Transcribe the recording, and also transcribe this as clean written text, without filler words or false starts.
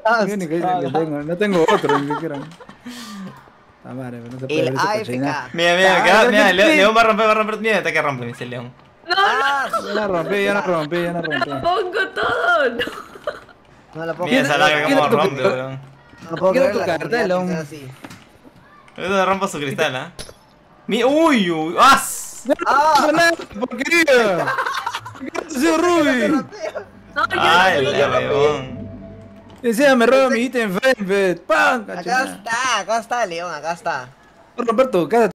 No tengo otro, ni siquiera. Ah, madre, no se puede El ver esa AFK. cochina. Mira, León va a romper. Mira, hasta que rompe, dice el León. Ah, Ya la rompí, ya la rompí, ya la rompí. Lo pongo todo. No. no lo puedo Mira esa larga ¿Quién como es tu rompe, creador? weón. No puedo Quiero creer tu la cartel, comunidad que aún. sea así. Eso rompa su cristal, ¿ah? Uy, ¡as! ¡Ah! ¡Porquería! ¿Qué ha Ruby? No, yo ¡Ay, no la weón! Decía, me roba mi ítem, Fenfed. ¡Pam! Acá está, León, acá está. Roberto,